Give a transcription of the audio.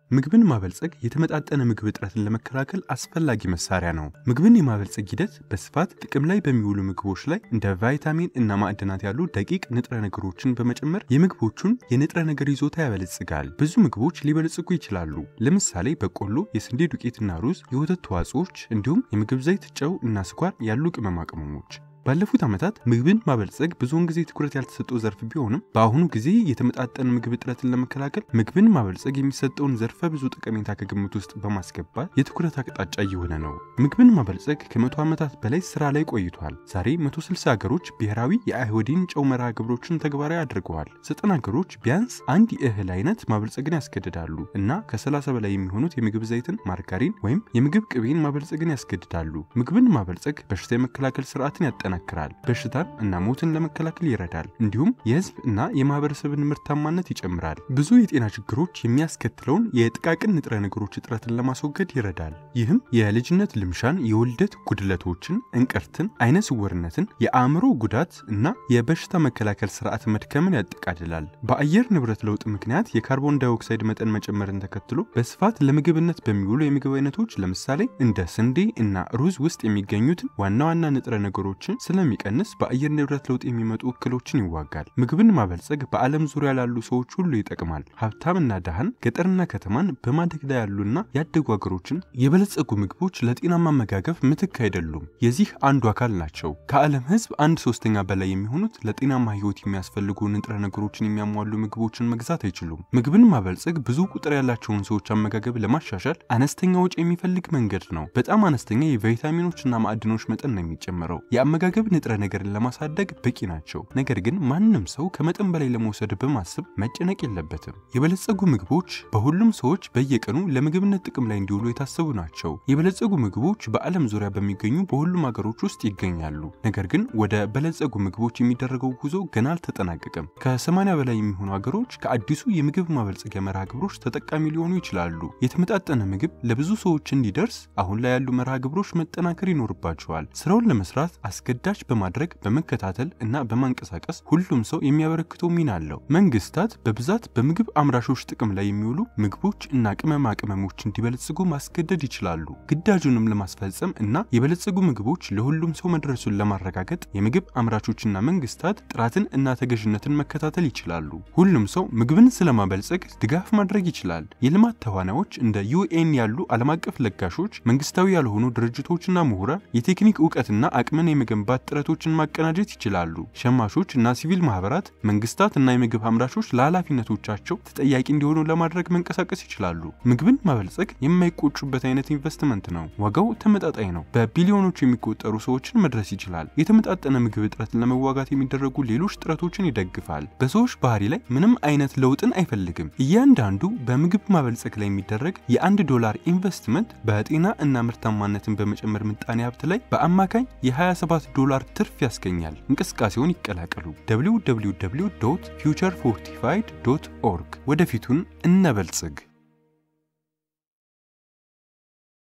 ምግብን ማበልጸግ የተመጣጠነ ምግብ እጥረትን ለመከላከል አስፈላጊ መሳሪያ ነው። ምግብን የማበልጸግ ሂደት በስፋት ጥቅም ላይ በሚውሉ ምግቦች ላይ እንደ ቫይታሚን እና ማዕድናት ያሉ ደቂቅ ንጥረ ነገሮችን በመጨመር የምግቦቹን የንጥረ ነገር ይዞታ ያበለጽጋል። ብዙ ምግቦች ሊበለጽጉ ይችላሉ። ለምሳሌ በቆሎ፣ የስንዴ ዱቄትና ሩዝ፣ የወተት ተዋጽኦች እንዲሁም የምግብ ዘይት፣ ጨው እና ስኳር ያሉ ቅመማ ቅመሞች። ባለፉት ዓመታት ምግብን ማበልጸግ ብዙውን ጊዜ ትኩረት ያልተሰጠው ዘርፍ ቢሆንም በአሁኑ ጊዜ የተመጣጠነ ምግብ እጥረትን ለመከላከል ምግብን ማበልጸግ የሚሰጠውን ዘርፈ ብዙ ጠቀሜታ ከግምት ውስጥ በማስገባት የትኩረት አቅጣጫ እየሆነ ነው። ምግብን ማበልጸግ ከ100 ዓመታት በላይ ስራ ላይ ቆይቷል። ዛሬ 160 ሀገሮች ብሔራዊ የአይሁዲን ጨው መርሃ ግብሮችን ተግባራዊ አድርገዋል። 90 ሀገሮች ቢያንስ አንድ የእህል አይነት ማበልጸግን ያስገድዳሉ እና ከ30 በላይ የሚሆኑት የምግብ ዘይትን፣ ማርጋሪን ወይም የምግብ ቅቤን ማበልጸግን ያስገድዳሉ። ምግብን ማበልጸግ በሽታ የመከላከል ስርዓትን ያጠናክራል፣ በሽታን እና ሞትን ለመከላከል ይረዳል፣ እንዲሁም የህዝብ እና የማህበረሰብን ምርታማነት ይጨምራል። ብዙ የጤና ችግሮች የሚያስከትለውን የጥቃቅን ንጥረ ነገሮች እጥረትን ለማስወገድ ይረዳል። ይህም የልጅነት ልምሻን፣ የውልደት ጉድለቶችን፣ እንቅርትን፣ አይነ ስውርነትን፣ የአእምሮ ጉዳት እና የበሽታ መከላከል ስርዓት መድከምን ያጠቃልላል። በአየር ንብረት ለውጥ ምክንያት የካርቦን ዳይኦክሳይድ መጠን መጨመርን ተከትሎ በስፋት ለምግብነት በሚውሉ የምግብ አይነቶች ለምሳሌ እንደ ስንዴ እና ሩዝ ውስጥ የሚገኙትን ዋና ዋና ንጥረ ነገሮችን ስለሚቀንስ በአየር ንብረት ለውጥ የሚመጡ እክሎችን ይዋጋል። ምግብን ማበልጸግ በዓለም ዙሪያ ላሉ ሰዎች ሁሉ ይጠቅማል። ሀብታምና ደሃን፣ ገጠርና ከተማን፣ በማደግ ላይ ያሉና ያደጉ ሀገሮችን የበለጸጉ ምግቦች ለጤናማ አመጋገብ ምትክ አይደሉም፣ የዚህ አንዱ አካል ናቸው። ከዓለም ህዝብ 1/3 በላይ የሚሆኑት ለጤናማ ህይወት የሚያስፈልጉ ንጥረ ነገሮችን የሚያሟሉ ምግቦችን መግዛት አይችሉም። ምግብን ማበልጸግ ብዙ ቁጥር ያላቸውን ሰዎች አመጋገብ ለማሻሻል አነስተኛ ወጪ የሚፈልግ መንገድ ነው። በጣም አነስተኛ የቫይታሚኖችና ማዕድኖች መጠን ነው የሚጨመረው። የአመጋገብ ንጥረ ነገርን ለማሳደግ በቂ ናቸው። ነገር ግን ማንንም ሰው ከመጠን በላይ ለመውሰድ በማሰብ መጨነቅ የለበትም። የበለጸጉ ምግቦች በሁሉም ሰዎች በየቀኑ ለምግብነት ጥቅም ላይ እንዲውሉ የታሰቡ ናቸው። የበለጸጉ ምግቦች በዓለም ዙሪያ በሚገኙ በሁሉም ሀገሮች ውስጥ ይገኛሉ። ነገር ግን ወደ በለጸጉ ምግቦች የሚደረገው ጉዞ ገና አልተጠናቀቀም። ከ80 በላይ የሚሆኑ ሀገሮች ከአዲሱ የምግብ ማበልጸጊያ መርሃ ግብሮች ተጠቃሚ ሊሆኑ ይችላሉ። የተመጣጠነ ምግብ ለብዙ ሰዎች እንዲደርስ አሁን ላይ ያሉ መርሃ ግብሮች መጠናከር ይኖርባቸዋል። ስራውን ለመስራት አስገዳጅ በማድረግ በመከታተል እና በማንቀሳቀስ ሁሉም ሰው የሚያበረክተው ሚና አለው። መንግስታት በብዛት በምግብ አምራቾች ጥቅም ላይ የሚውሉ ምግቦች እና ቅመማ ቅመሞች እንዲበለጽጉ ማስገደድ ይችላሉ። ግዳጁንም ለማስፈጸም እና የበለጸጉ ምግቦች ለሁሉም ሰው መድረሱን ለማረጋገጥ የምግብ አምራቾችና መንግስታት ጥራትን እና ተገዥነትን መከታተል ይችላሉ። ሁሉም ሰው ምግብን ስለማበልጸግ ድጋፍ ማድረግ ይችላል። የልማት ተዋናዮች እንደ ዩኤን ያሉ ዓለም አቀፍ ለጋሾች፣ መንግስታዊ ያልሆኑ ድርጅቶችና ምሁራን የቴክኒክ ዕውቀትና አቅምን የመገንባት ጥረቶችን ማቀናጀት ይችላሉ። ሸማቾች እና ሲቪል ማህበራት መንግስታት እና የምግብ አምራቾች ለኃላፊነቶቻቸው ተጠያቂ እንዲሆኑ ለማድረግ መንቀሳቀስ ይችላሉ። ምግብን ማበልጸግ የማይቆጩበት አይነት ኢንቨስትመንት ነው። ዋጋው ተመጣጣኝ ነው። በቢሊዮኖች የሚቆጠሩ ሰዎችን መድረስ ይችላል። የተመጣጠነ ምግብ እጥረትን ለመዋጋት የሚደረጉ ሌሎች ጥረቶችን ይደግፋል። በሰዎች ባህሪ ላይ ምንም አይነት ለውጥን አይፈልግም። እያንዳንዱ በምግብ ማበልጸግ ላይ የሚደረግ $1 ኢንቨስትመንት በጤና እና ምርታማነትን በመጨመር ምጣኔ ሀብት ላይ በአማካኝ $27 ትርፍ ያስገኛል። እንቅስቃሴውን ይቀላቀሉ። www.futurefortified.org ወደፊቱን እንበልጽግ።